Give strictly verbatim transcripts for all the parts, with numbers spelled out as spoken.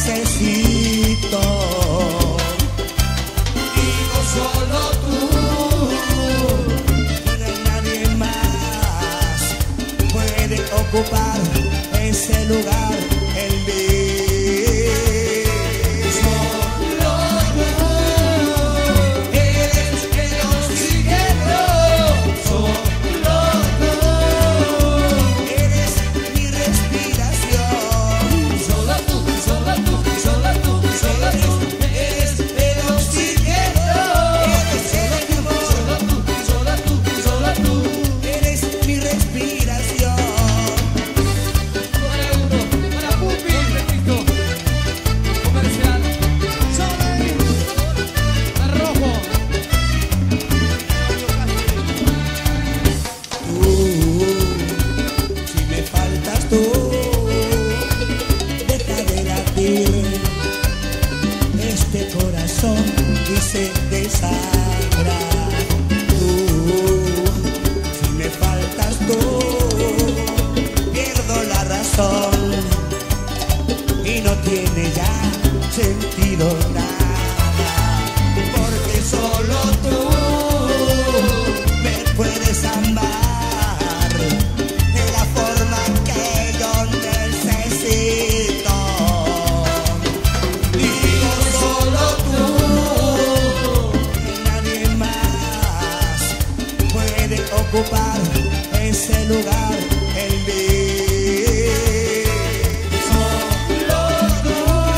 necesito. Digo solo tú, no hay nadie más puede ocupar ese lugar en mí. Este corazón y se desangra. Tú, si me faltas tú, pierdo la razón y no tiene ya sentido nada, porque solo tú me puedes amar de la forma que yo necesito. Ocupar ese lugar en mí. Solo tú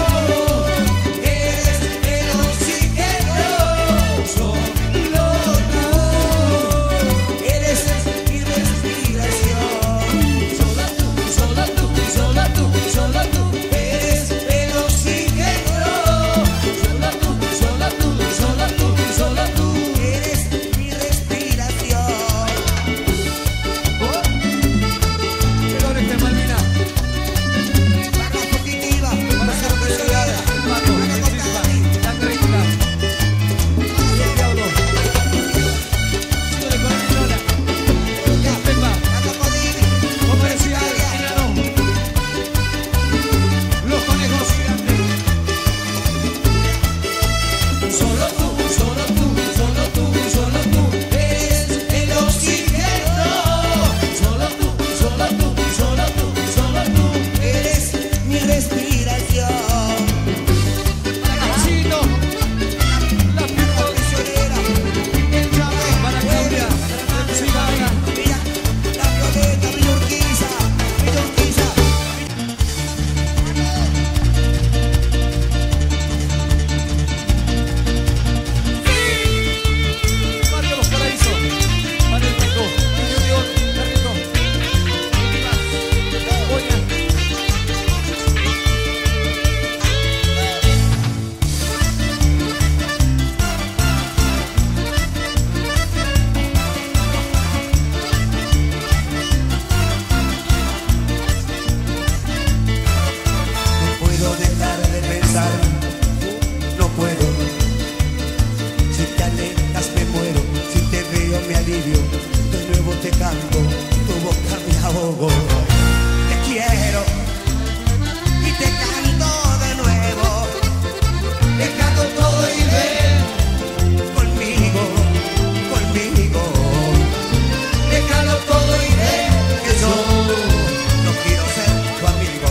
eres el oxígeno. Solo tú eres mi respiración. Solo tú, solo tú, solo tú, solo tú eres el oxígeno. Solo tú, solo tú, solo tú, solo tú eres mi respiración. No puedo, si te alejas me muero, si te veo me alivio, de nuevo te canto, tu boca me ahogo. Te quiero y te canto de nuevo, te canto todo y ven conmigo, conmigo, te canto todo y ven que yo no quiero ser tu amigo.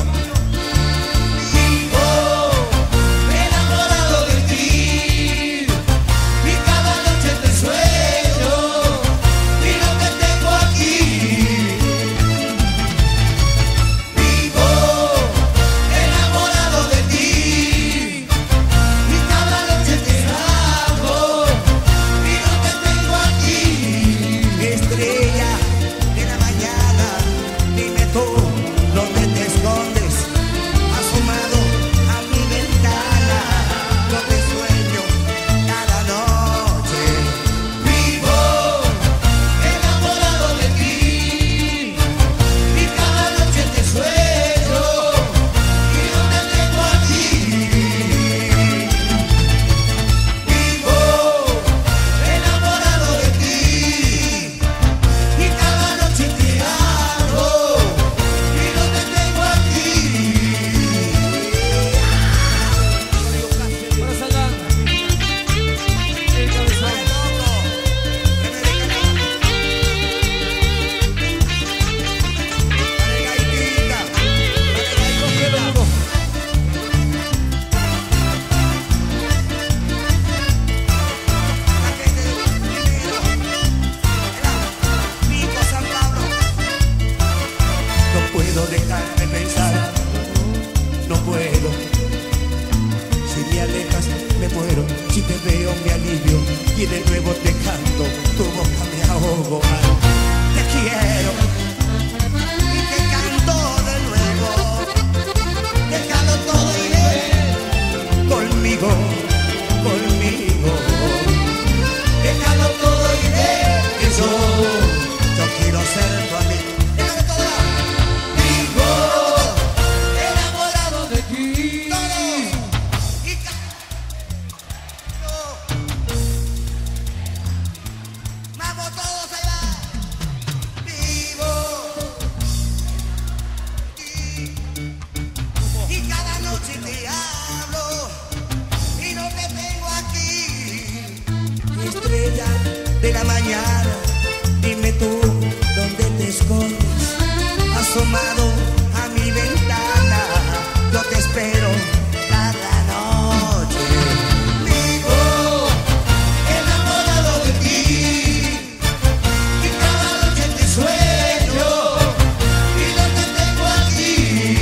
de la mañana, dime tú dónde te escondes, asomado a mi ventana, yo te espero cada noche. Vivo enamorado de ti y cada noche te sueño y no te tengo aquí.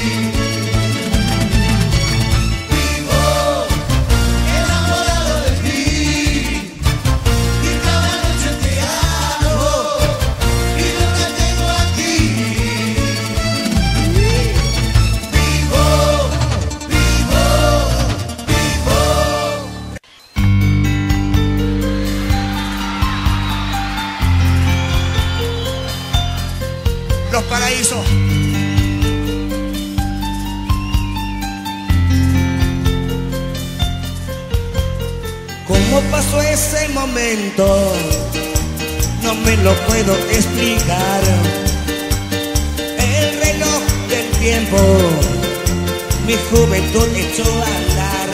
Vivo enamorado de ti y cada noche te amo y no te tengo aquí. Vivo, vivo, vivo. Los Paraísos. ¿Cómo pasó ese momento? No me lo puedo explicar. El reloj del tiempo, mi juventud echó a andar.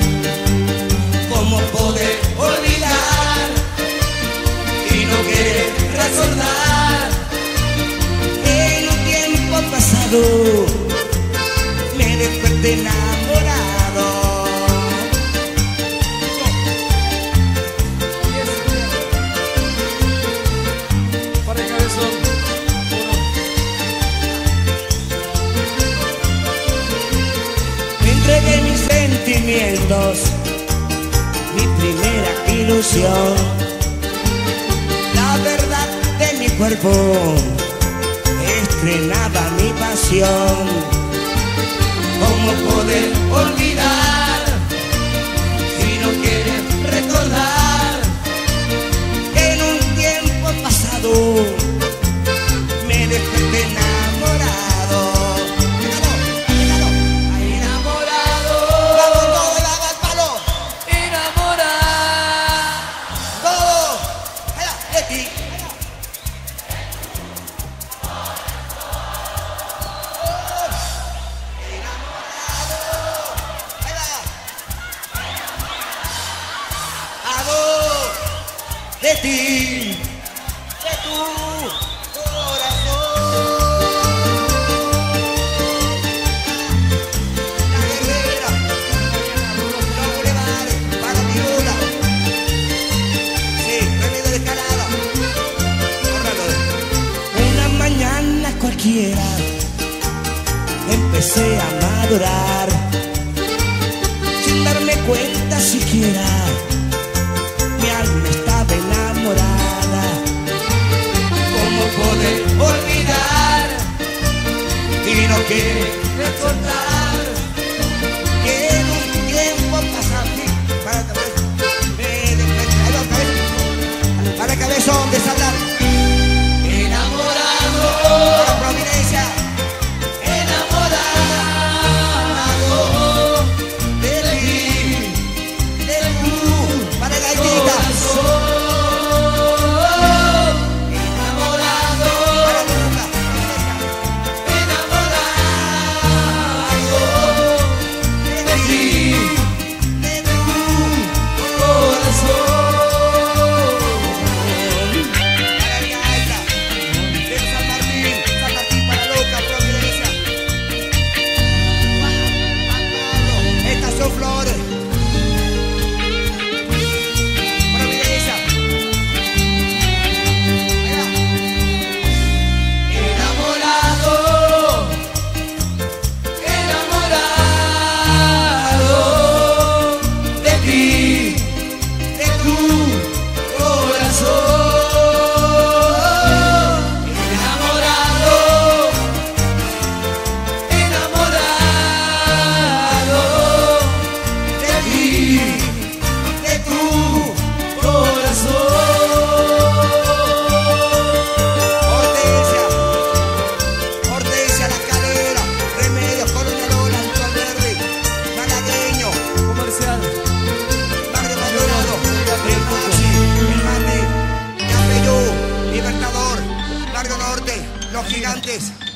¿Cómo poder olvidar y no querer recordar que en un tiempo pasado me desperté enamorado? Para el cabezón. Me entregué mis sentimientos, mi primera ilusión, la verdad de mi cuerpo estrenaba mi pasión. ¿Cómo poder olvidar si no quieres recordar que en un tiempo pasado me desperté enamorado? Dígalo, dígalo. Enamorado. Vamos todos, dale al palo. Enamorado. Todo. Allá, de ti. Hago de ti, de tu corazón. La guerrera, los bulevares, para Piura. Sí, remedio de escalada. Bórralo. Una mañana cualquiera empecé a madurar, sin darme cuenta siquiera. Mi alma estaba enamorada. ¿Cómo poder olvidar y no querer recordar que en un tiempo pasado para el cabezón, me desperté, para el cabezón de Saltar. Enamorado. Para Providencia. Enamorado de ti, de tú, para la gaitita. Enamorado para Luca. Enamorado de ti, de tu corazón. Para la gaita de San Martín, San Martín para Luca, Providencia. Estas son flores. Providencia. Allá. Enamorado. Enamorado de ti, De tu corazón. Enamorado. Enamorado de ti, de tu corazón. Hortensia, Hortensia, La Calera, Remedios, Colonia Lola, Alto Verde, Malagueño, Comercial. Barrio Maldonado, El Maxi, El Mate, Yapeyú, Libertador, Barrio Norte, Los Gigantes,